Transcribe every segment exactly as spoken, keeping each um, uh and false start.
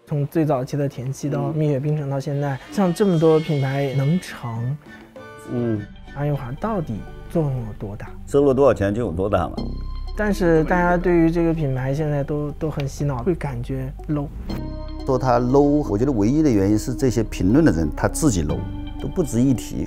从最早期的田七到蜜雪冰城到现在，像这么多品牌能成，嗯，华与华到底作用有多大？ 收入多少钱就有多大嘛。 但是大家对于这个品牌现在都都很洗脑，会感觉 low。 说它 low， 我觉得唯一的原因是这些评论的人他自己 low， 都不值一提。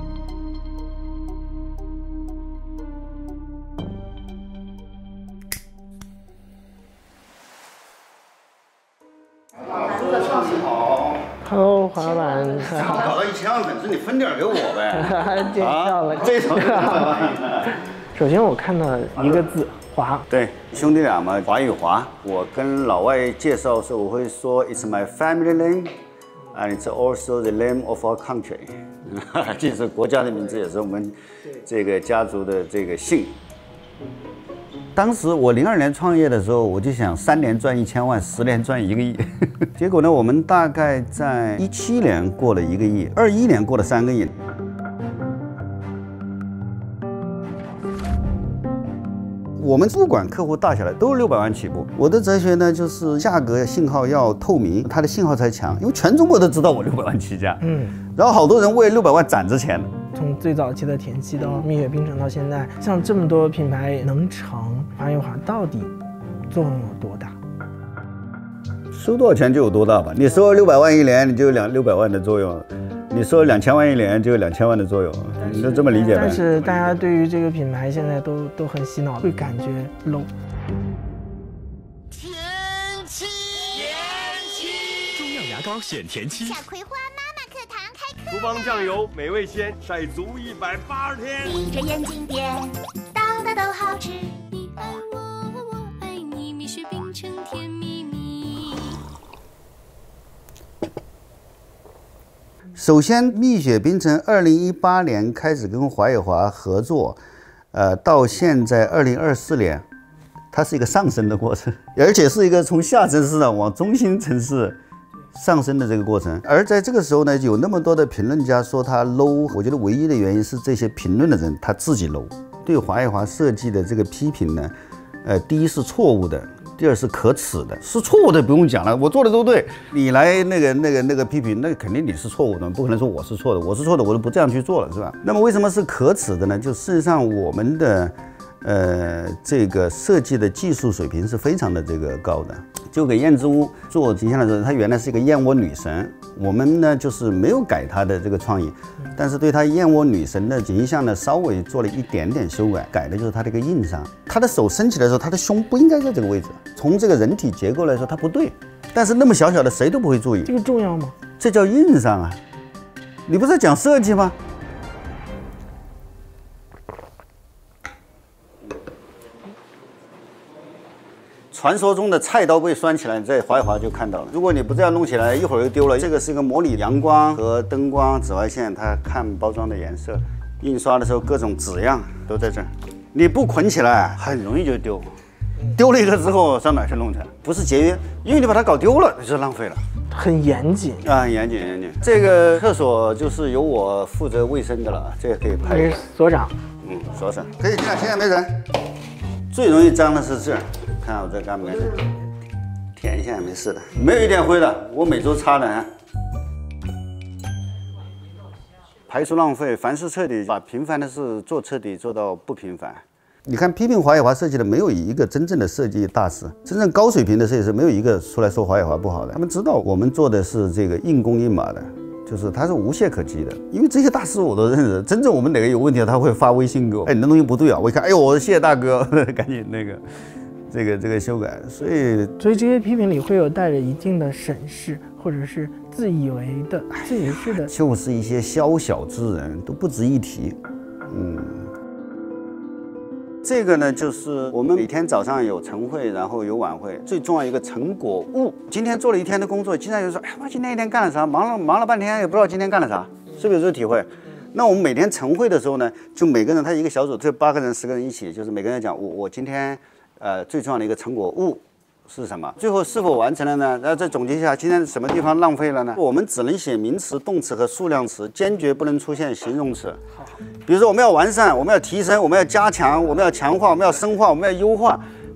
Hello， 华老板， 搞到一千万粉丝，你分点给我呗。 见笑了， 这种。 首先我看到一个字“华”， 对，兄弟俩嘛，华与华。我跟老外介绍的时候，我会说 "It's my family name, and it's also the name of our country"， 这是国家的名字，也是我们这个家族的这个姓。当时我零二年创业的时候，我就想三年赚一千万，十年赚一个亿。结果呢，我们大概在一七年过了一个亿，二一年过了三个亿。我们不管客户大小的，都是六百万起步。我的哲学呢，就是价格信号要透明，它的信号才强，因为全中国都知道我六百万起价。嗯，然后好多人为六百万攒着钱。 从最早期的田七到蜜雪冰城到现在，像这么多品牌能成，华与华到底作用有多大？ 收多少钱就有多大吧。你收六百万一年，你就有两六百万的作用；你收两千万一年，就有两千万的作用。你就这么理解吧。 但是大家对于这个品牌现在都都很洗脑，会感觉 low。 田七，田七，中药牙膏选田七。 小葵花妈妈课堂开课了。 厨房酱油美味鲜，晒足一百八十天。 闭着眼睛点，道道都好吃。 你爱我，我爱你，蜜雪冰城甜蜜蜜。 首先，蜜雪冰城二零一八年开始跟华与华合作，呃，到现在二零二四年，它是一个上升的过程，而且是一个从下沉市场往中心城市上升的这个过程。而在这个时候呢，有那么多的评论家说它 low， 我觉得唯一的原因是这些评论的人他自己 low。对华与华设计的这个批评呢，呃，第一是错误的。第二是可耻的，是错误的不用讲了，我做的都对，你来那个那个那个批评，那肯定你是错误的，不可能说我是错的，我是错的，我就不这样去做了，是吧？那么为什么是可耻的呢？就事实上我们的呃这个设计的技术水平是非常的这个高的。就给燕之屋做形象的时候，她原来是一个燕窝女神，我们呢就是没有改她的这个创意，但是对她燕窝女神的形象呢稍微做了一点点修改，改的就是她的一个硬伤。她的手伸起来的时候，她的胸不应该在这个位置，从这个人体结构来说它不对，但是那么小小的谁都不会注意， 这个重要吗？ 这叫硬伤啊！你不是在讲设计吗？传说中的菜刀被拴起来，你在华与华就看到了。如果你不这样弄起来，一会儿又丢了。这个是一个模拟阳光和灯光、紫外线，它看包装的颜色。印刷的时候各种纸样都在这儿，你不捆起来很容易就丢。丢了一个之后上哪去弄去？不是节约，因为你把它搞丢了，就是浪费了。 很严谨啊，很严谨严谨。这个厕所就是由我负责卫生的了，这个可以拍。 你是所长？ 嗯，所长可以进来，现在没人。最容易脏的是这儿。看我这干没事，舔一下也没事的，没有一点灰的，我每周擦的啊。排除浪费，凡事彻底，把平凡的事做彻底，做到不平凡。你看，批评华与华设计的没有一个真正的设计大师，真正高水平的设计师没有一个出来说华与华不好的。他们知道我们做的是这个硬功硬马的，就是它是无懈可击的。因为这些大师我都认识，真正我们哪个有问题，他会发微信给我，哎，你的东西不对啊，我一看，哎呦，我谢谢大哥，赶紧那个。这个这个修改，所以所以这些批评里会有带着一定的审视，或者是自以为的、自以为是的， 就是一些宵小之人，都不值一提。嗯，这个呢，就是我们每天早上有晨会，然后有晚会，最重要一个成果物。今天做了一天的工作，经常有人说，哎，我今天一天干了啥？忙了忙了半天，也不知道今天干了啥，是不是有这个体会？那我们每天晨会的时候呢，就每个人他一个小组，这八个人、十个人一起，就是每个人讲我我今天。呃，最重要的一个成果物是什么？最后是否完成了呢？然后再总结一下，今天什么地方浪费了呢？我们只能写名词、动词和数量词，坚决不能出现形容词。比如说，我们要完善，我们要提升，我们要加强，我们要强化，我们要深化，我们要优化。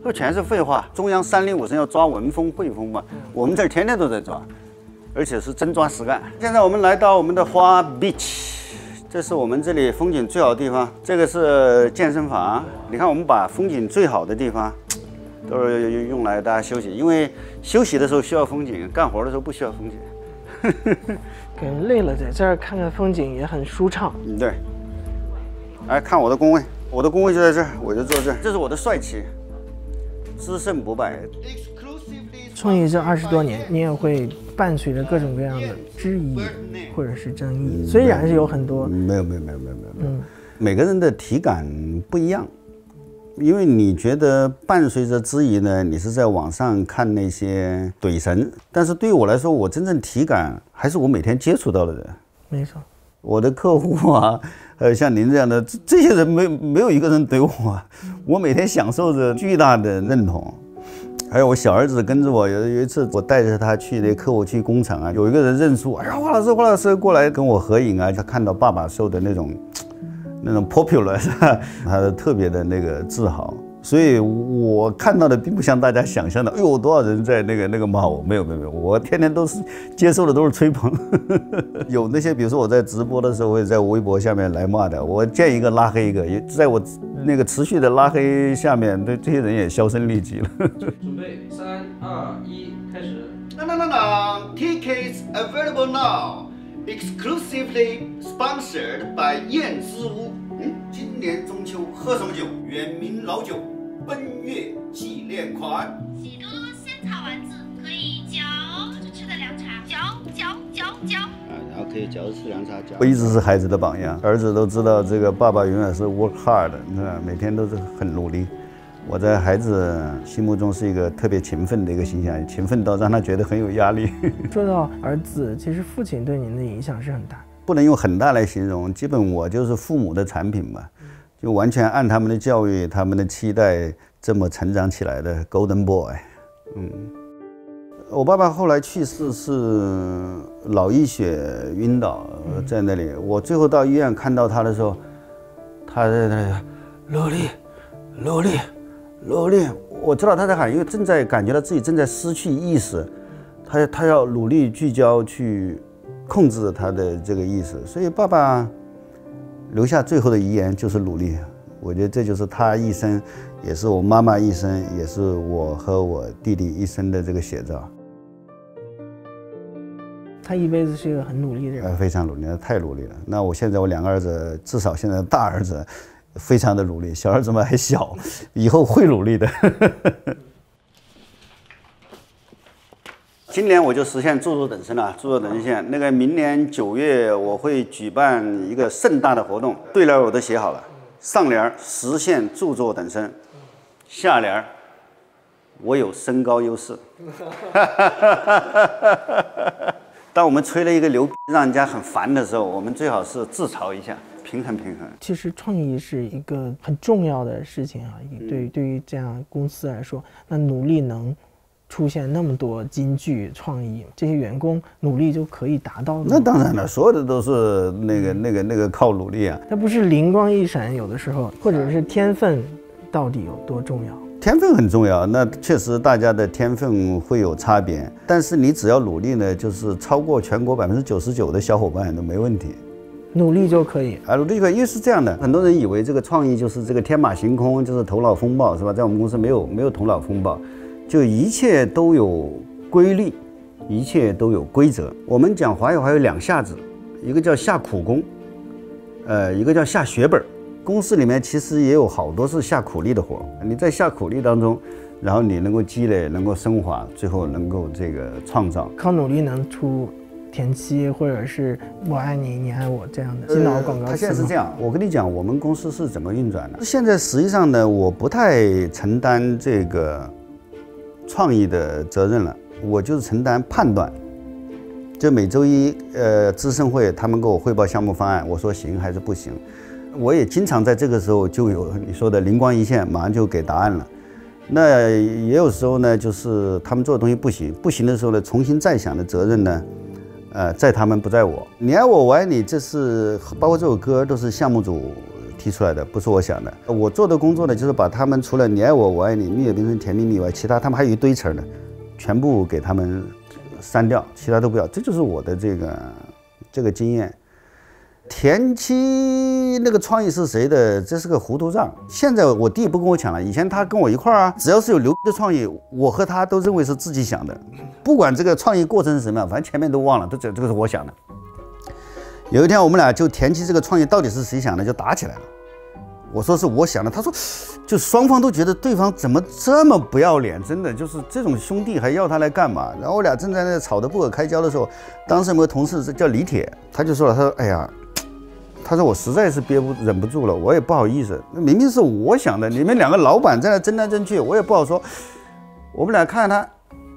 这全是废话。中央三令五申要抓文风汇丰嘛，我们这儿天天都在抓，而且是真抓实干。现在我们来到我们的花 beach。这是我们这里风景最好的地方，这个是健身房。你看，我们把风景最好的地方，都是用来大家休息，因为休息的时候需要风景，干活的时候不需要风景。 给人累了，在这儿看看风景也很舒畅。 嗯，对。来看我的工位，我的工位就在这儿，我就坐这儿。这是我的帅气，只胜不败。 创业这二十多年，你也会伴随着各种各样的质疑或者是争议，虽然是有很多， 没有没有没有没有没有，嗯，每个人的体感不一样，因为你觉得伴随着质疑呢，你是在网上看那些怼神，但是对于我来说，我真正体感还是我每天接触到的人。 没错， 我的客户啊，呃，像您这样的这些人没没有一个人怼我啊，我每天享受着巨大的认同。还有我小儿子跟着我，有有一次我带着他去那客户去工厂啊，有一个人认出，哎呀，华老师，华老师过来跟我合影啊，他看到爸爸受的那种那种 popular， 是吧？他特别的那个自豪。所以我看到的并不像大家想象的，哎呦，多少人在那个那个骂我，没有没有没有，我天天都是接受的都是吹捧。有那些比如说我在直播的时候会在微博下面来骂的，我见一个拉黑一个，也在我那个持续的拉黑下面，对这些人也销声匿迹了。 准备三二一，开始。 No no no no, tickets available now, exclusively sponsored by 燕之屋。嗯，今年中秋喝什么酒？远名老酒。奔月纪念款， 许多仙草丸子可以嚼着吃的凉茶，嚼嚼嚼嚼啊，然后可以嚼着吃凉茶。我一直是孩子的榜样，儿子都知道这个爸爸永远是 work hard 的，每天都是很努力。我在孩子心目中是一个特别勤奋的一个形象，勤奋到让他觉得很有压力。 说到儿子，其实父亲对您的影响是很大的， 不能用很大来形容，基本我就是父母的产品吧。就完全按他们的教育、他们的期待这么成长起来的 Golden Boy。嗯，我爸爸后来去世是脑溢血晕倒在那里，我最后到医院看到他的时候，他在那里努力、努力、努力。我知道他在喊，因为正在感觉到自己正在失去意识，他他要努力聚焦去控制他的这个意识，所以爸爸留下最后的遗言就是努力。我觉得这就是他一生，也是我妈妈一生，也是我和我弟弟一生的这个写照。 他一辈子是一个很努力的人， 呃，非常努力，太努力了。那我现在我两个儿子，至少现在大儿子非常的努力，小儿子们还小，以后会努力的。今年我就实现著作等身了，著作等身。那个明年九月我会举办一个盛大的活动，对联我都写好了，上联实现著作等身，下联我有身高优势。当我们吹了一个牛逼让人家很烦的时候，我们最好是自嘲一下，平衡平衡。 其实创意是一个很重要的事情啊，对于对于这样公司来说，那努力能出现那么多金句创意，这些员工努力就可以达到的。 那当然了，所有的都是那个那个那个靠努力啊。 那不是灵光一闪，有的时候或者是天分到底有多重要？ 天分很重要，那确实大家的天分会有差别，但是你只要努力呢，就是超过全国百分之九十九的小伙伴都没问题。 努力就可以啊，努力就可以，因为是这样的，很多人以为这个创意就是这个天马行空，就是头脑风暴，是吧？在我们公司没有没有头脑风暴。就一切都有规律，一切都有规则。我们讲华语还有两下子，一个叫下苦功，呃，一个叫下血本。公司里面其实也有好多是下苦力的活，你在下苦力当中，然后你能够积累，能够升华，最后能够这个创造。 靠努力能出田七或者是我爱你你爱我这样的洗脑广告词吗？ 他现在是这样，我跟你讲，我们公司是怎么运转的。现在实际上呢，我不太承担这个创意的责任了，我就是承担判断。就每周一，呃，资深会他们给我汇报项目方案，我说行还是不行。我也经常在这个时候就有你说的灵光一现，马上就给答案了。那也有时候呢，就是他们做的东西不行，不行的时候呢，重新再想的责任呢，呃，在他们不在我。你爱我，我爱你，这是包括这首歌都是项目组提出来的，不是我想的。我做的工作呢，就是把他们除了你爱我我爱你、蜜雪冰城甜蜜蜜以外，其他他们还有一堆词呢，全部给他们删掉，其他都不要。这就是我的这个这个经验。田七那个创意是谁的？这是个糊涂账。现在我弟不跟我抢了，以前他跟我一块儿啊，只要是有牛的创意，我和他都认为是自己想的，不管这个创意过程是什么样，反正前面都忘了，这这个是我想的。有一天我们俩就田七这个创意到底是谁想的，就打起来了。我说是我想的，他说就双方都觉得对方怎么这么不要脸，真的就是这种兄弟还要他来干嘛？然后我俩正在那吵得不可开交的时候，当时有个同事叫李铁，他就说了，他说哎呀。他说我实在是憋不忍不住了，我也不好意思，明明是我想的，你们两个老板在那争来争去，我也不好说。我们俩看他，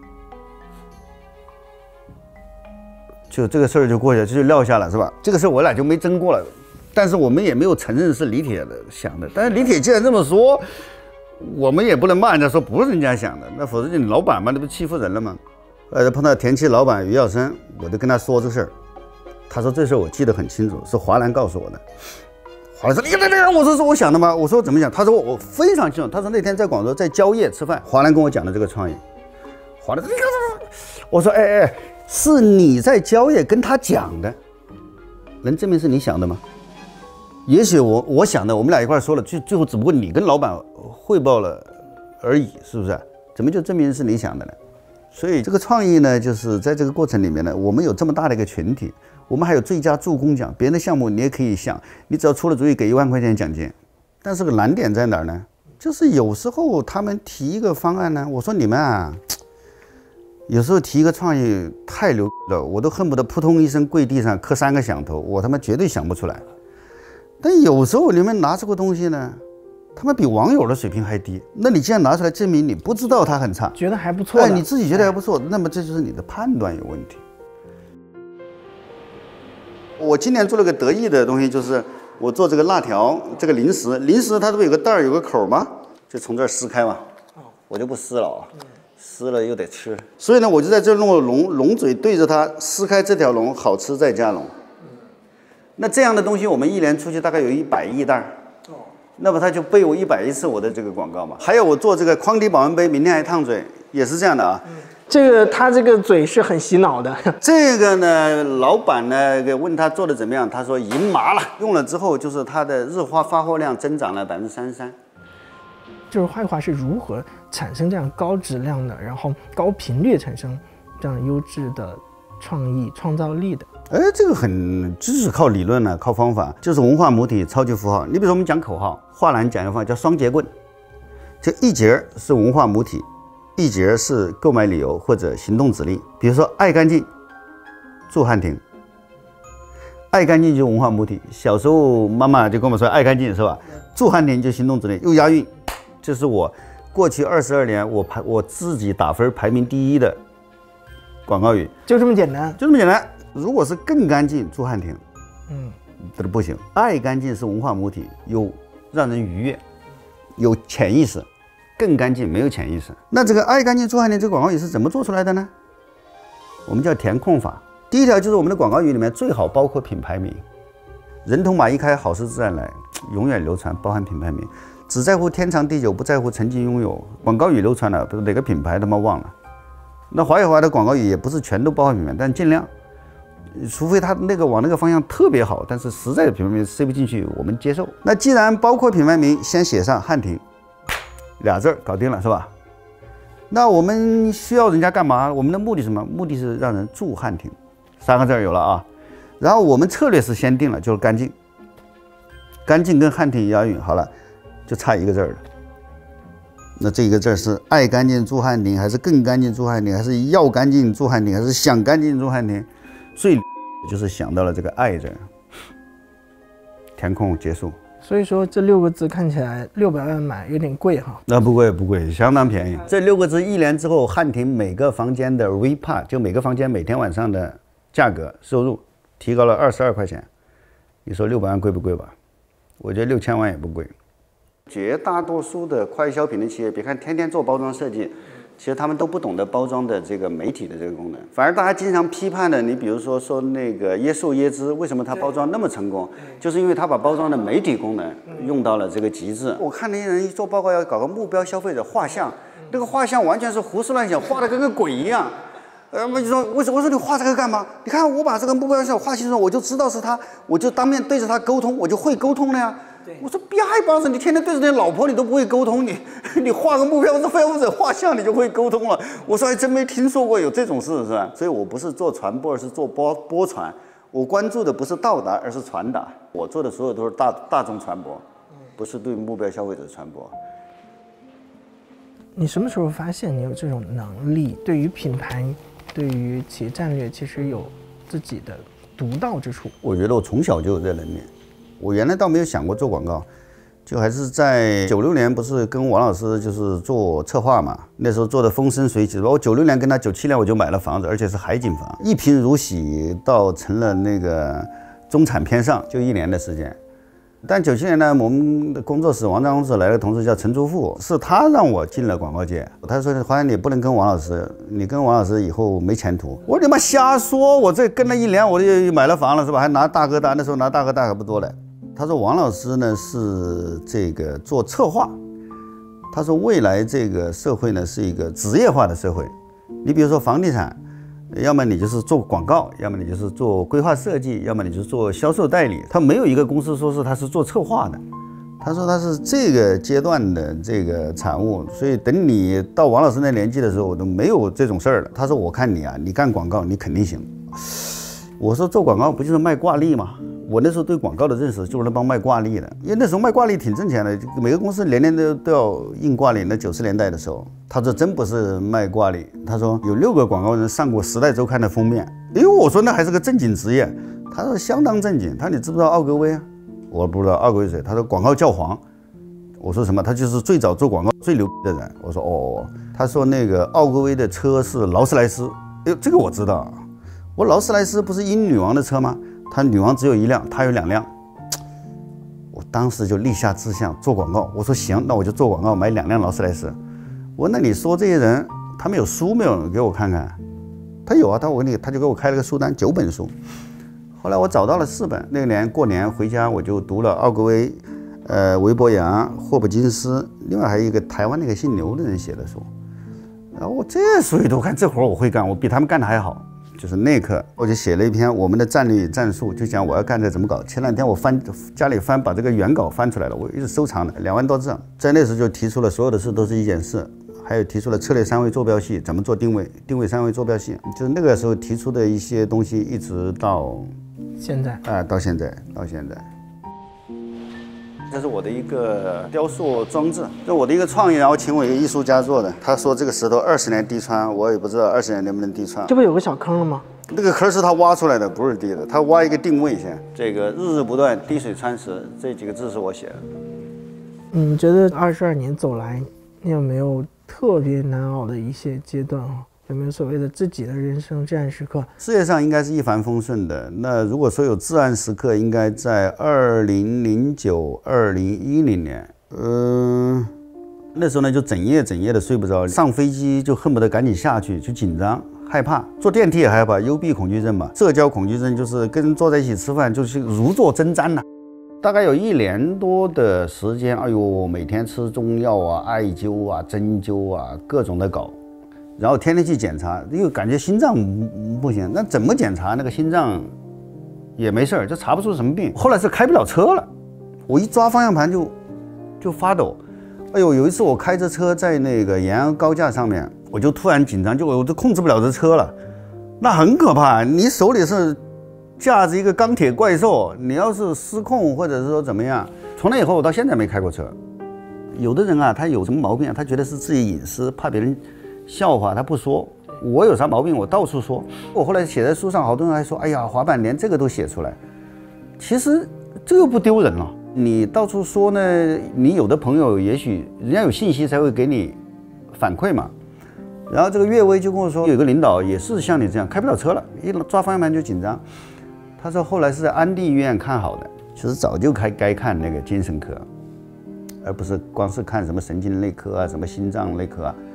就这个事儿就过去了，这就撂下了，是吧？这个事儿我俩就没争过了，但是我们也没有承认是李铁的想的。但是李铁既然这么说，我们也不能骂人家说不是人家想的，那否则就你老板嘛，那不欺负人了吗？呃，碰到田七老板于耀生，我就跟他说这事儿。他说这事我记得很清楚，是华兰告诉我的。华兰说：“你看这个，我说是我想的吗？”我说怎么想？他说我非常清楚。他说那天在广州在蕉叶吃饭，华兰跟我讲的这个创意。华兰说：“你看这个。”我说：“哎哎，是你在蕉叶跟他讲的，能证明是你想的吗？也许我我想的，我们俩一块说了，最最后只不过你跟老板汇报了而已，是不是？怎么就证明是你想的呢？所以这个创意呢，就是在这个过程里面呢，我们有这么大的一个群体。”我们还有最佳助攻奖，别人的项目你也可以想，你只要出了主意给一万块钱奖金。但是个难点在哪儿呢？就是有时候他们提一个方案呢，我说你们啊，有时候提一个创意太牛了，我都恨不得扑通一声跪地上磕三个响头，我他妈绝对想不出来。但有时候你们拿出个东西呢，他们比网友的水平还低，那你既然拿出来，证明你不知道它很差， 觉得还不错， 哎，你自己觉得还不错，那么这就是你的判断有问题。我今年做了个得意的东西，就是我做这个辣条，这个零食，零食它这不有个袋儿有个口吗？就从这儿撕开嘛，我就不撕了啊，撕了又得吃，所以呢，我就在这儿弄个龙龙嘴对着它，撕开这条龙，好吃再加龙。那这样的东西，我们一年出去大概有一百亿袋，那么它就背我一百亿次我的这个广告嘛。还有我做这个匡迪保温杯，明天还烫嘴，也是这样的啊。 这个他这个嘴是很洗脑的。 这个呢，老板呢问他做的怎么样，他说赢麻了。用了之后，就是他的日化发货量增长了百分之三十三。 就是画一画是如何产生这样高质量的，然后高频率产生这样优质的创意创造力的。 哎，这个很就是靠理论呢、啊，靠方法，就是文化母体、超级符号。你比如说我们讲口号，华兰讲一个方法叫双节棍，就一节是文化母体。一节是购买理由或者行动指令，比如说爱干净，住汉庭。爱干净就是文化母体，小时候妈妈就跟我们说爱干净是吧？住汉庭就行动指令，又押韵。这是我过去二十二年我排我自己打分排名第一的广告语， 就这么简单， 就这么简单。如果是更干净，住汉庭， 嗯， 这不行。爱干净是文化母体，有让人愉悦，有潜意识。更干净没有潜意识。那这个爱干净住汉庭这个广告语是怎么做出来的呢？我们叫填空法。第一条就是我们的广告语里面最好包括品牌名，人头马一开，好事自然来，永远流传，包含品牌名，只在乎天长地久，不在乎曾经拥有。广告语流传了，不是哪个品牌他妈忘了。那华与华的广告语也不是全都包含品牌，但尽量，除非他那个往那个方向特别好，但是实在的品牌名塞不进去，我们接受。那既然包括品牌名，先写上汉庭。俩字儿搞定了是吧？那我们需要人家干嘛？我们的目的是什么？目的是让人住汉庭，三个字儿有了啊。然后我们策略是先定了，就是干净，干净跟汉庭押韵，好了，就差一个字儿了。那这一个字是爱干净住汉庭，还是更干净住汉庭，还是要干净住汉庭，还是想干净住汉庭？所以就是想到了这个爱字，填空结束。 所以说这六个字看起来六百万买有点贵哈。 那不贵不贵，相当便宜。这六个字一年之后，汉庭每个房间的 V P A 就每个房间每天晚上的价格收入提高了二十二块钱。你说六百万贵不贵吧？我觉得六千万也不贵。绝大多数的快消品的企业，别看天天做包装设计， 其实他们都不懂得包装的这个媒体的这个功能，反而大家经常批判的，你比如说说那个椰树椰汁，为什么它包装那么成功，就是因为它把包装的媒体功能用到了这个极致。我看那些人一做报告要搞个目标消费者画像，那个画像完全是胡思乱想，画的跟个鬼一样。呃，我就说，我说我说你画这个干嘛？你看我把这个目标像画清楚，我就知道是他，我就当面对着他沟通，我就会沟通了呀。我说别害怕，你天天对着你老婆，你都不会沟通，你你画个目标是非或者画像，你就会沟通了。我说还真没听说过有这种事，是吧？所以我不是做传播，而是做播播传。我关注的不是到达，而是传达。我做的所有都是大大众传播，不是对目标消费者传播。 你什么时候发现你有这种能力？对于品牌，对于企业战略，其实有自己的独到之处。我觉得我从小就有这能力。我原来倒没有想过做广告，就还是在九六年，不是跟王老师就是做策划嘛，那时候做的风生水起。我九六年跟他九七年我就买了房子，而且是海景房，一贫如洗到成了那个中产偏上，就一年的时间。但九七年呢，我们的工作室王章公司来了个同事叫陈竹富，是他让我进了广告界。他说：“华阳，你不能跟王老师，你跟王老师以后没前途。”我说：“你妈瞎说！我这跟了一年，我就买了房了，是吧？还拿大哥大，那时候拿大哥大可不多了。”他说：“王老师呢是这个做策划，他说未来这个社会呢是一个职业化的社会。你比如说房地产，要么你就是做广告，要么你就是做规划设计，要么你就是做销售代理。他没有一个公司说是他是做策划的。他说他是这个阶段的这个产物，所以等你到王老师那年纪的时候，我都没有这种事儿了。他说我看你啊，你干广告你肯定行。我说做广告不就是卖挂历吗？”我那时候对广告的认识就是那帮卖挂历的，因为那时候卖挂历挺挣钱的，每个公司年年都都要印挂历。那九十年代的时候，他说真不是卖挂历，他说有六个广告人上过《时代周刊》的封面。因为我说那还是个正经职业，他说相当正经。他说你知不知道奥格威啊？我不知道奥格威谁。他说广告教皇。我说什么？他就是最早做广告最牛逼的人。我说哦。他说那个奥格威的车是劳斯莱斯。哎呦，这个我知道。我劳斯莱斯不是英女王的车吗？他女王只有一辆，他有两辆。我当时就立下志向做广告。我说行，那我就做广告，买两辆劳斯莱斯。我说那你说这些人他们有书没有？给我看看。他有啊，他我给你，他就给我开了个书单，九本书。后来我找到了四本。那年过年回家，我就读了奥格威、呃韦伯扬、霍普金斯，另外还有一个台湾那个姓刘的人写的书。然后我这书一读，看这活我会干，我比他们干的还好。就是那一刻，我就写了一篇我们的战略战术，就讲我要干这怎么搞。前两天我翻家里翻，把这个原稿翻出来了，我一直收藏了两万多字。在那时候就提出了所有的事都是一件事，还有提出了策略三维坐标系怎么做定位，定位三维坐标系，就是那个时候提出的一些东西，一直到现在啊、呃，到现在，到现在。这是我的一个雕塑装置，这我的一个创意，然后请我一个艺术家做的。他说这个石头二十年滴穿，我也不知道二十年能不能滴穿。 这不有个小坑了吗？ 那个坑是他挖出来的，不是滴的。他挖一个定位线，这个日日不断，滴水穿石，这几个字是我写的。 你觉得二十二年走来，你有没有特别难熬的一些阶段啊？有没有所谓的自己的人生至暗时刻？ 事业上应该是一帆风顺的。那如果说有至暗时刻，应该在二零零九、二零一零年。嗯、呃，那时候呢就整夜整夜的睡不着，上飞机就恨不得赶紧下去，就紧张害怕，坐电梯也害怕，幽闭恐惧症嘛。社交恐惧症就是跟人坐在一起吃饭就是如坐针毡呐、啊。大概有一年多的时间，哎呦，每天吃中药啊、艾灸啊、针灸啊，各种的搞。然后天天去检查，又感觉心脏不行，那怎么检查那个心脏也没事儿，就查不出什么病。后来是开不了车了，我一抓方向盘就就发抖。哎呦，有一次我开着车在那个延安高架上面，我就突然紧张，就我都控制不了这车了，那很可怕。你手里是架着一个钢铁怪兽，你要是失控或者是说怎么样，从那以后我到现在没开过车。有的人啊，他有什么毛病啊？他觉得是自己隐私，怕别人笑话他不说。我有啥毛病我到处说。我后来写在书上，好多人还说，哎呀，滑板连这个都写出来。其实这个不丢人了，你到处说呢，你有的朋友也许人家有信息才会给你反馈嘛。然后这个岳威就跟我说，有个领导也是像你这样开不了车了，一抓方向盘就紧张。他说后来是在安定医院看好的，其实早就该该看那个精神科，而不是光是看什么神经内科啊、什么心脏内科啊。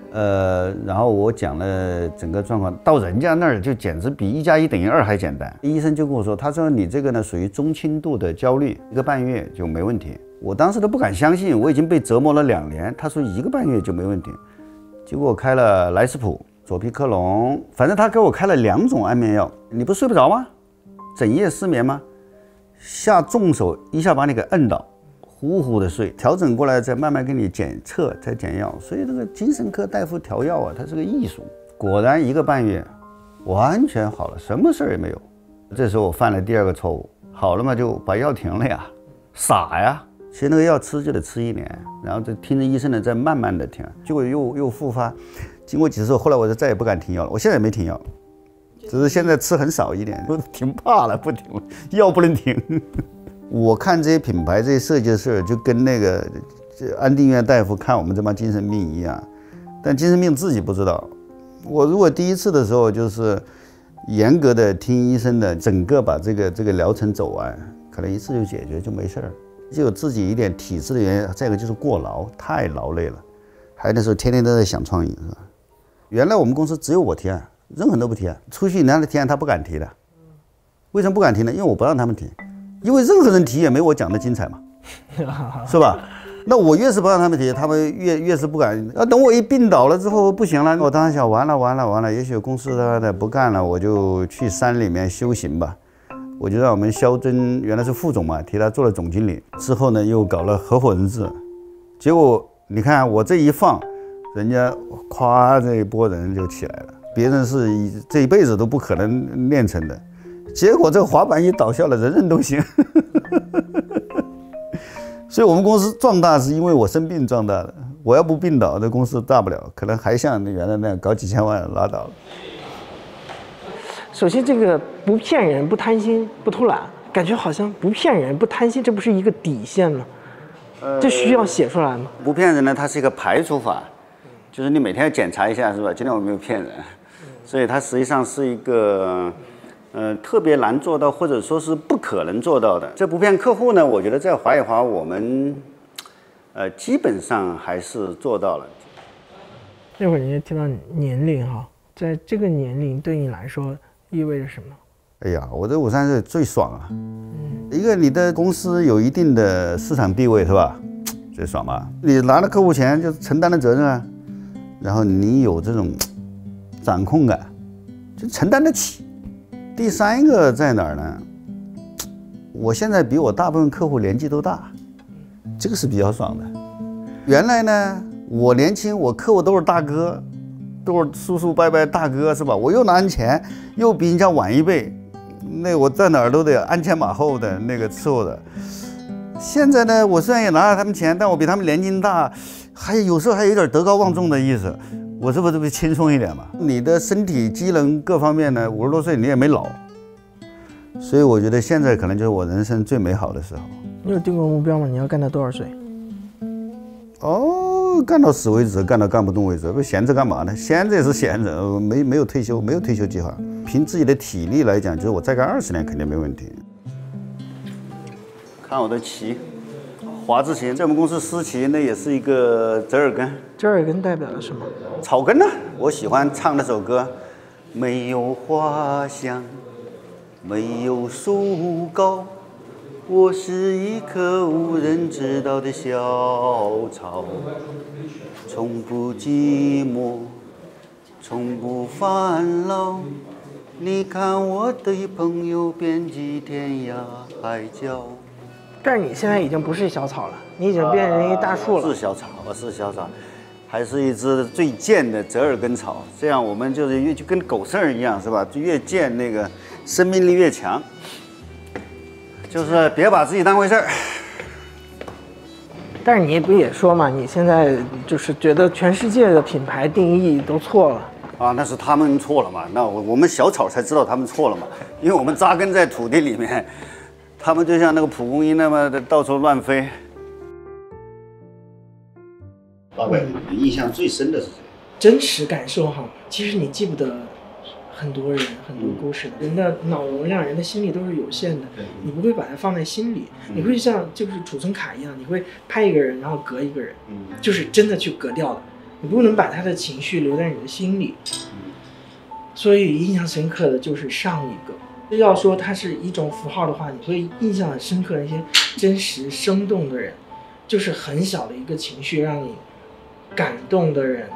呃，然后我讲了整个状况，到人家那儿就简直比一加一等于二还简单。医生就跟我说，他说你这个呢属于中轻度的焦虑，一个半月就没问题。我当时都不敢相信，我已经被折磨了两年，他说一个半月就没问题。结果我开了莱斯普、左匹克隆，反正他给我开了两种安眠药。你不睡不着吗？整夜失眠吗？下重手一下把你给摁倒。呼呼的睡，调整过来再慢慢给你检测，再减药。所以这个精神科大夫调药啊，它是个艺术。果然一个半月，完全好了，什么事儿也没有。这时候我犯了第二个错误，好了嘛就把药停了呀，傻呀！其实那个药吃就得吃一年，然后就听着医生的再慢慢的停，结果又又复发。经过几次，后来我就再也不敢停药了。我现在也没停药，只是现在吃很少一点，我停怕了，不停了，药不能停。我看这些品牌、这些设计的事儿，就跟那个安定院大夫看我们这帮精神病一样，但精神病自己不知道。我如果第一次的时候就是严格的听医生的，整个把这个这个疗程走完，可能一次就解决就没事儿。就有自己一点体质的原因，再一个就是过劳，太劳累了。还有那时候天天都在想创意，是吧？原来我们公司只有我提案，任何人都不提案。出去人家的提案他不敢提的，为什么不敢提呢？因为我不让他们提。因为任何人提也没我讲的精彩嘛，是吧？那我越是不让他们提，他们越越是不敢。啊，等我一病倒了之后不行了，我当时想完了完了完了，也许公司他不干了，我就去山里面修行吧。我就让我们肖真原来是副总嘛，替他做了总经理，之后呢又搞了合伙人制。结果你看我这一放，人家夸这一波人就起来了，别人是这一辈子都不可能练成的。结果这个滑板一倒下了，人人都行。所以我们公司壮大是因为我生病壮大的，我要不病倒，这公司大不了，可能还像原来那样搞几千万拉倒了。 首先，这个不骗人、不贪心、不偷懒，感觉好像不骗人、不贪心，这不是一个底线吗？呃，这需要写出来吗？ 不骗人呢，它是一个排除法，就是你每天要检查一下，是吧？今天我没有骗人，所以它实际上是一个。呃，特别难做到，或者说是不可能做到的。这不骗客户呢，我觉得在华与华我们，呃，基本上还是做到了。 那会儿你也提到年龄哈，在这个年龄对你来说意味着什么？ 哎呀，我这五十三岁最爽啊！嗯，一个你的公司有一定的市场地位是吧？最爽嘛！你拿了客户钱就承担了责任啊，然后你有这种掌控感，就承担得起。第三个在哪儿呢？我现在比我大部分客户年纪都大，这个是比较爽的。原来呢，我年轻，我客户都是大哥，都是叔叔伯伯大哥，是吧？我又拿钱，又比人家晚一辈，那我在哪儿都得鞍前马后的那个伺候的。现在呢，我虽然也拿了他们钱，但我比他们年纪大，还有时候还有点德高望重的意思。我这不这不轻松一点嘛？你的身体机能各方面呢，五十多岁你也没老，所以我觉得现在可能就是我人生最美好的时候。 你有定过目标吗？你要干到多少岁？ 哦，干到死为止，干到干不动为止。不闲着干嘛呢？闲着也是闲着，没没有退休，没有退休计划。凭自己的体力来讲，就是我再干二十年肯定没问题。看我的旗。华之琴，在我们公司私旗，那也是一个折耳根。 折耳根代表了什么？ 草根呢？我喜欢唱那首歌，没有花香，没有树高，我是一棵无人知道的小草，从不寂寞，从不烦恼。你看我的朋友遍及天涯海角。 但是你现在已经不是小草了，你已经变成一大树了。 是小草，我是小草，还是一只最贱的折耳根草。这样我们就是越就跟狗剩儿一样，是吧？越贱那个生命力越强，就是别把自己当回事儿。 但是你不也说嘛，你现在就是觉得全世界的品牌定义都错了啊？那是他们错了嘛？那我我们小草才知道他们错了嘛？因为我们扎根在土地里面。他们就像那个蒲公英那么的到处乱飞。老板，你印象最深的是谁？ 真实感受哈，其实你记不得很多人、很多故事的。人的脑容量、人的心力都是有限的，你不会把它放在心里，你会像就是储存卡一样，你会拍一个人，然后隔一个人，就是真的去隔掉的。 你不能把他的情绪留在你的心里。所以印象深刻的就是上一个。要说它是一种符号的话，你会印象很深刻的一些真实生动的人，就是很小的一个情绪让你感动的人。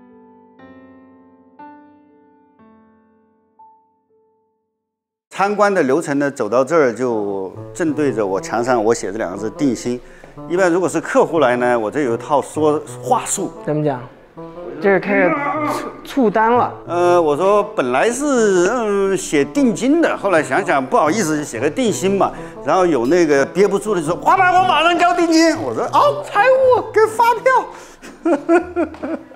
参观的流程呢，走到这儿就正对着我墙上我写这两个字定心。一般如果是客户来呢，我这有一套说话术。 怎么讲？这是开始促促单了。 呃，我说本来是嗯写定金的，后来想想不好意思写个定心嘛。然后有那个憋不住的说：“老板，我马上交定金。”我说：“哦，财务给发票。”